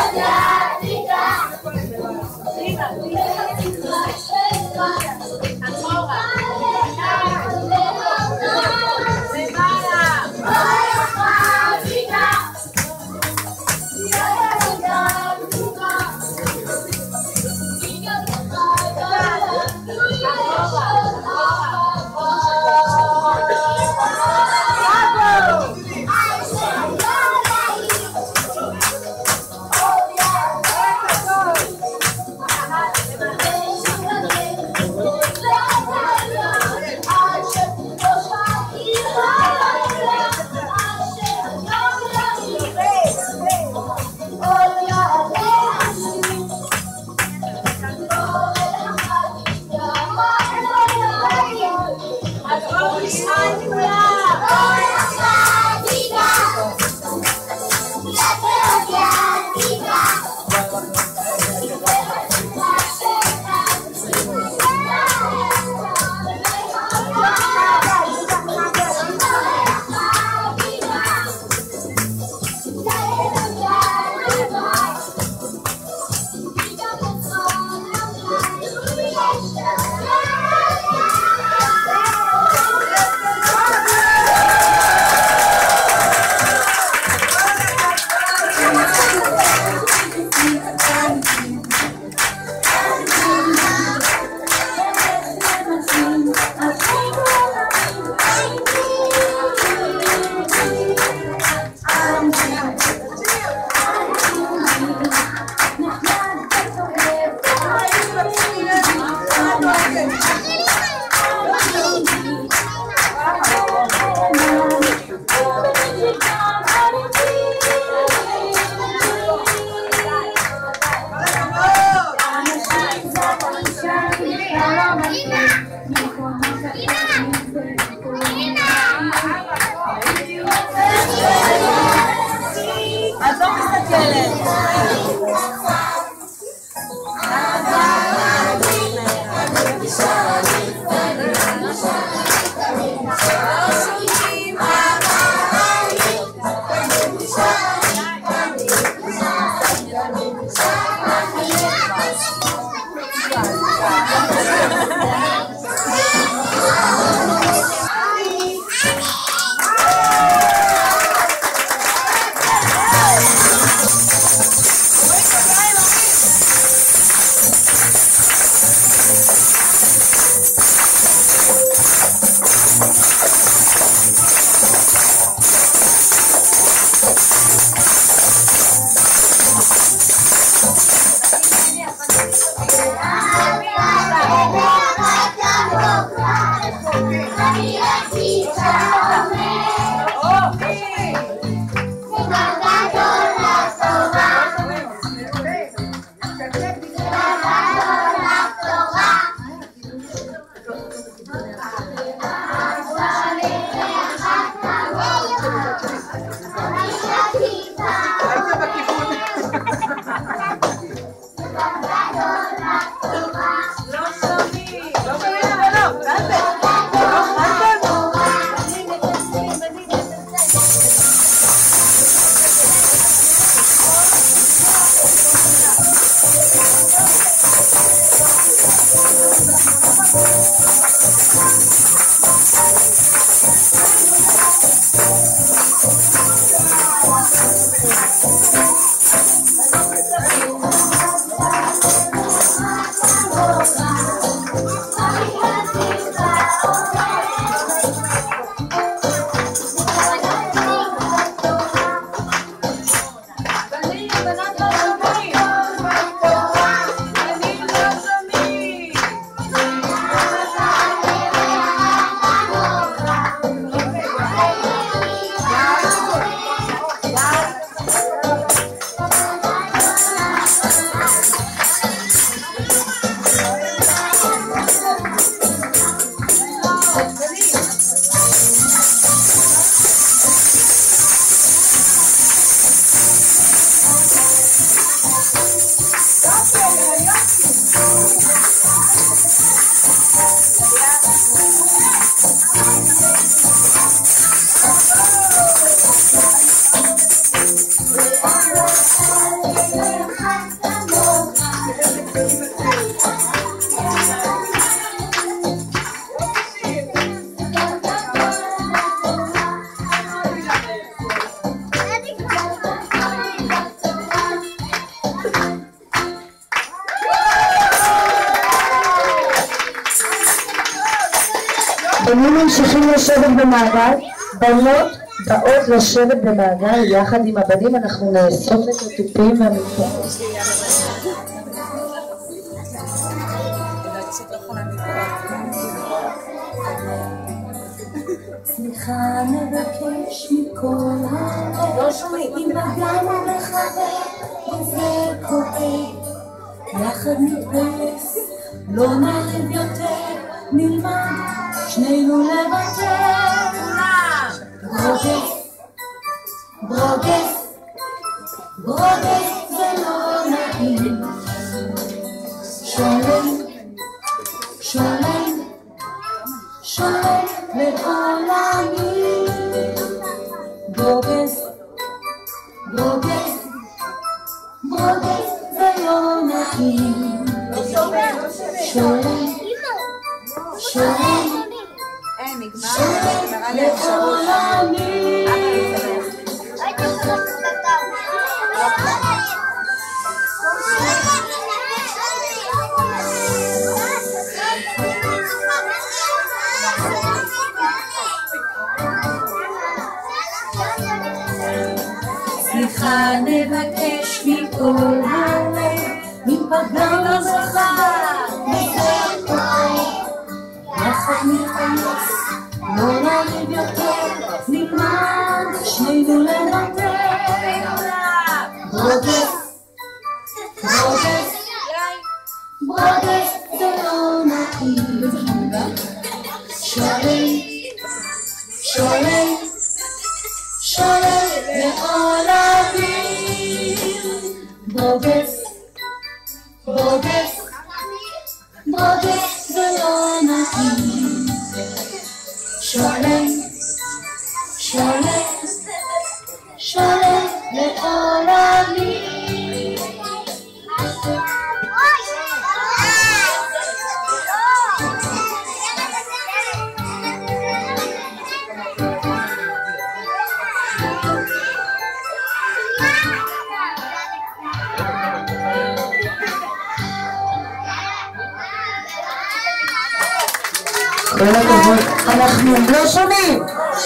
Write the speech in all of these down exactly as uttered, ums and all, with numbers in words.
אז לא מסתכלת. בנים ממשיכים לשבת במעגל, בנות באות לשבת במעגל יחד עם הבנים. אנחנו נאסוף את התופים והמטבחות. סליחה נבקש מכל הלב, לא שומעים, אם בגענו לחבר וזה כואב, יחד נתפס, לא נריב יותר, נלמד שנינו לוותר. ברוגז, ברוגז, ברוגז זה לא נעים, שולם, שולם, שולם לעולמי. ברוגז, ברוגז, ברוגז זה לא נעים, שולם, שולם, שולם לעולמי. סליחה נבקש מכל הלב, אם פגענו בך וזה כואב, יחד נתפס, לא נריב יותר, נלמד שנינו לוותר. ברוגז, ברוגז, ברוגז זה לא נעים, שולם, שולם, שולם לעולמי. ברוגז, ברוגז, ברוגז זה לא נעים, שולם, שולם, שולם לעולמי. אנחנו לא שומעים.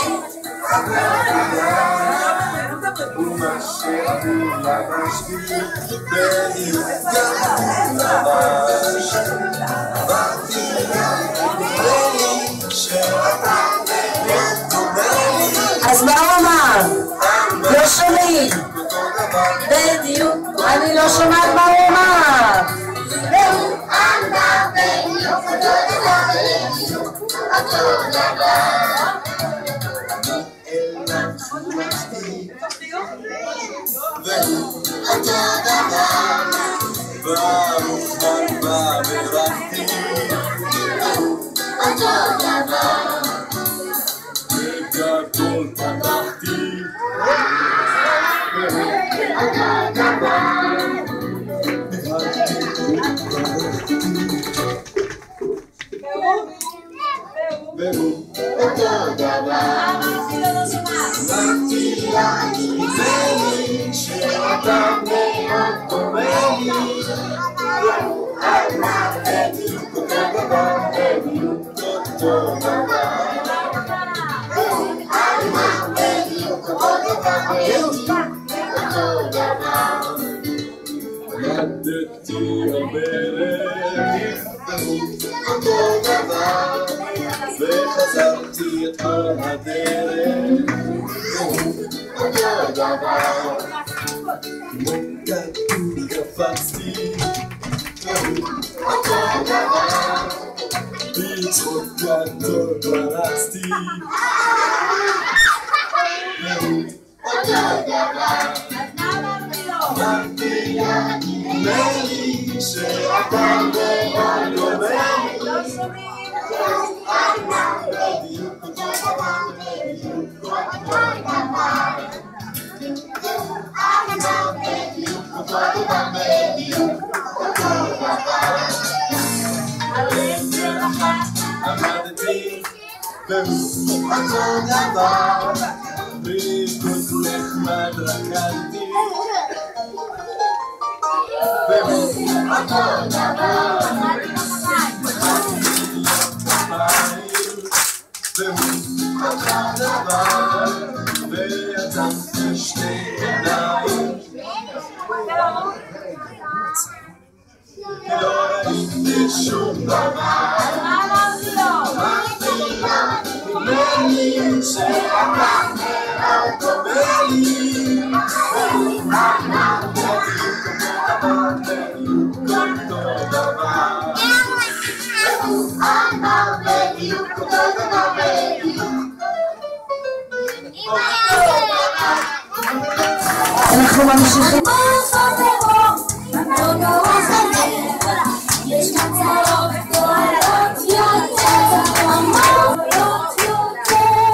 אז מה הוא אמר? לא שומעים. בדיוק. אני לא שומעת מה הוא אמר. והוא אמר בדיוק אותו דבר, בדיוק אותו דבר. והוא אותו דבר, ברוך בא וברכתי. והוא אותו דבר, בגדול פתחתי. והוא אותו דבר, והוא אותו דבר. אמרתי לו אני נדמה שאתה מאוד דומה לי. והוא אמר בדיוק אותו דבר, בדיוק אותו דבר. והוא אמר בדיוק אותו דבר, בדיוק אותו דבר. ידעתי הברך, והוא אותו דבר. וחזרתי את כל הדרך, והוא אותו דבר. כמו כדור קפצתי, והוא אותו דבר. בצחוק גדול פרצתי, והוא אותו דבר. אמרתי לו נדמה לי שאתה מאוד דומה לי. בדיוק אותו דבר, בדיוק אותו דבר. בדיוק אותו דבר בדיוק, אותו דבר. על עשר אחת עמדתי והוא אותו דבר, ריקוד נחמד רקדתי והוא אותו דבר. והוא אותו דבר, ויצא בשתי ידיים, כי לא ראיתי שום דבר. אמרתי לי שאתה מאוד טובה לי, והוא אמר בדיוק אותו דבר. והוא אמר בדיוק אותו דבר בדיוק. אנחנו ממשיכים. יש מצרות גדולות יותר, עמוקות יותר.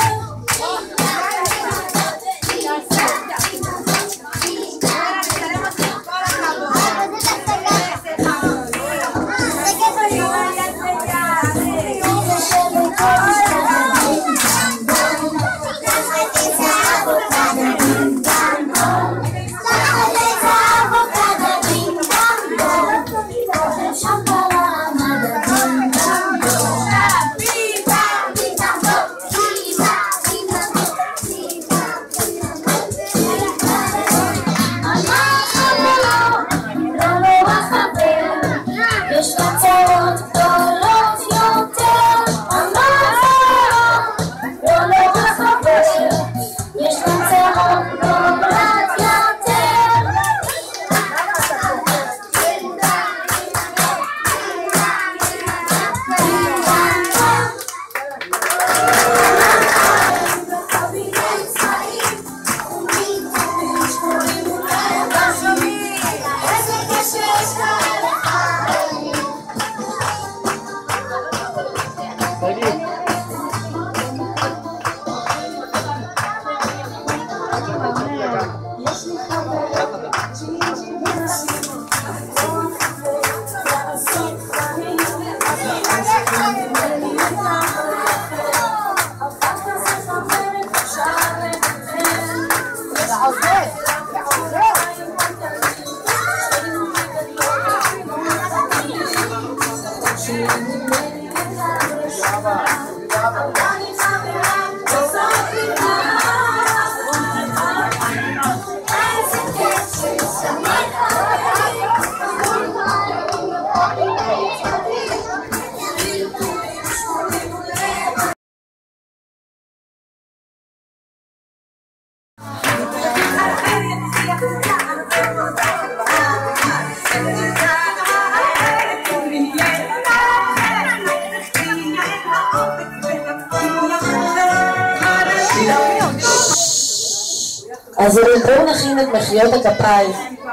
אז בואו נכין את מחיאות הכפיים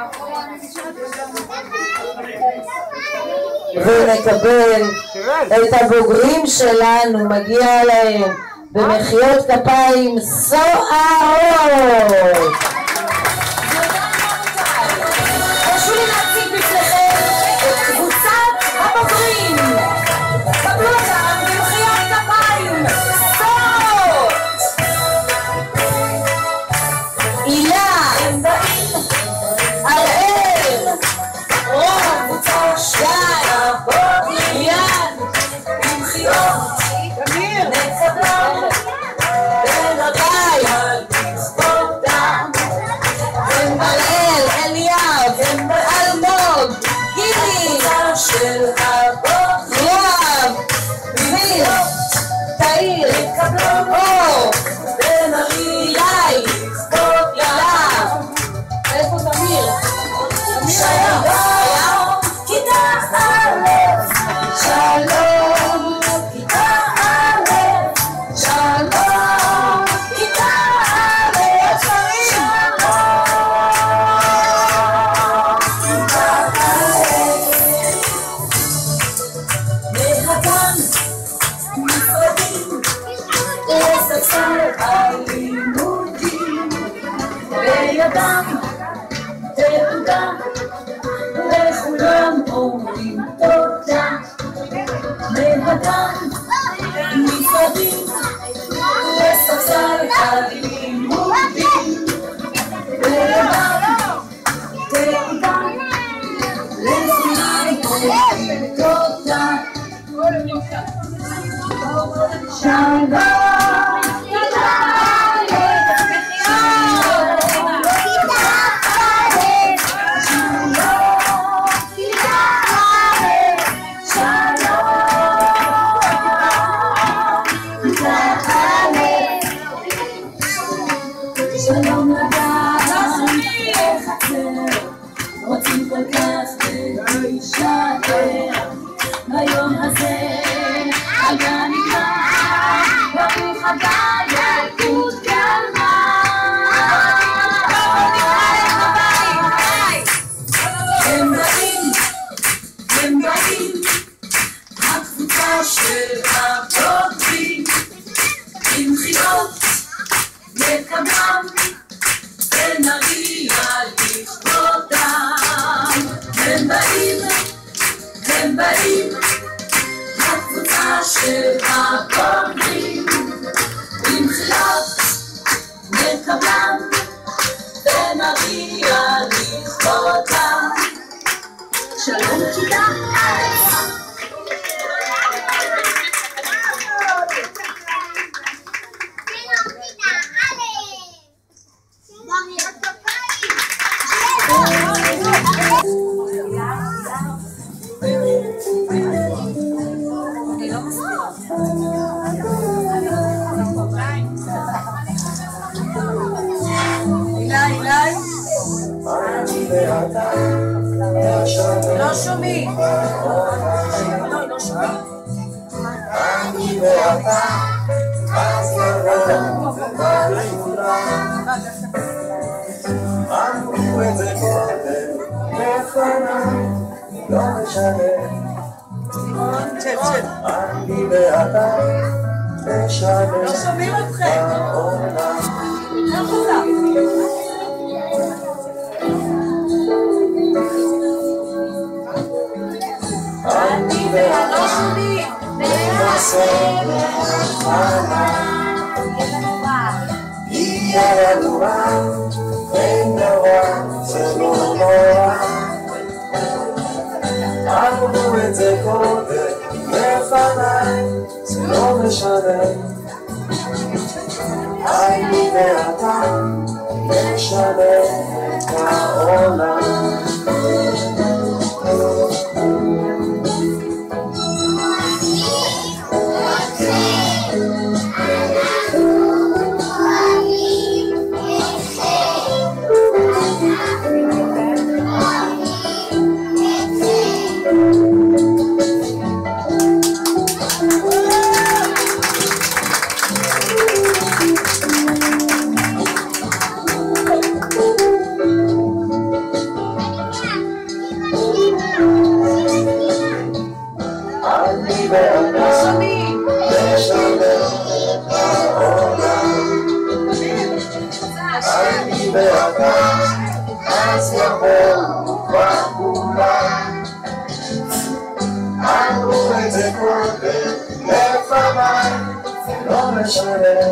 ונקבל את הבוגרים שלנו, מגיע להם במחיאות כפיים סוערות. תרשו לי להציג בפניכם את קבוצת הבוגרים. קבלו אותם במחיאות כפיים סוערות. הילה, הראל, רון, שי, ליאן, במחיאות נקבלות בן הבית, בזכותם, בן בראל, אליאב, אלמוג, גילי, של הבוגרים, דביר, תאיר, אור, בן ארילי, איפה תמיר? שלום, כיתה א', שלום, כיתה א', שלום, כיתה א', מהגן נפרדים לספסל הלימודים, בידם תעודה שלום לדעת איך אתם רוצים כל כך להישאר ביום הזה היה נגמר ברוך הבא ילדות גלמה הם באים, הם באים הקבוצה של הבוגרים עם חילות לקדם ונריע לכבודם הם באים, הם באים הקבוצה של הבוגרים עם חילות לקדם ונריע לכבודם שלום כיתה לא שומעים. לא שומעים. אני ואתה אז ירון ובגבולה אמרו את זה קודם לפניי לא משנה אני ואתה משנה לא שומעים אתכם אני ואתה ננסה לחמה יהיה לנו רע אין דבר זה לא נורא אמרו את זה קודם לפניי זה לא משנה אני ואתה נשנה את העולם אז יבואו בכולם אמרו את זה קודם לפניי זה לא משנה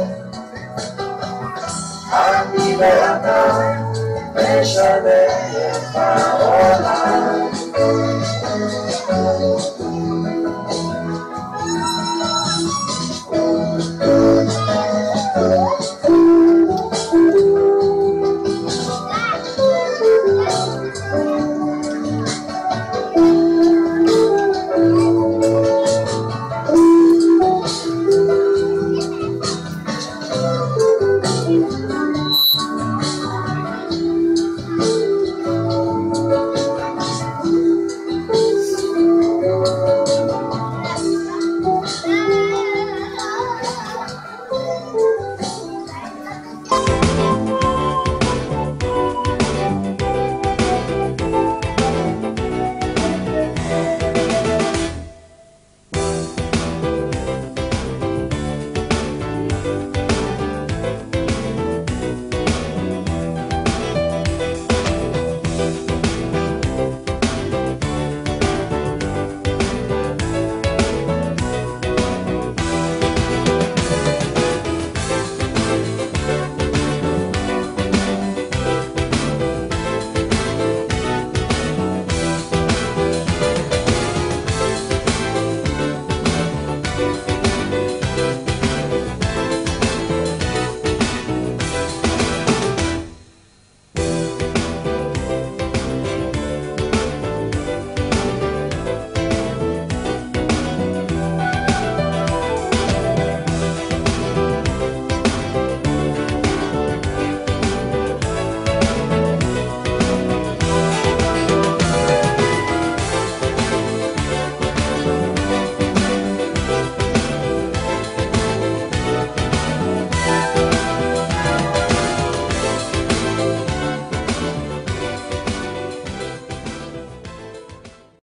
אני ואתה משנה את העולם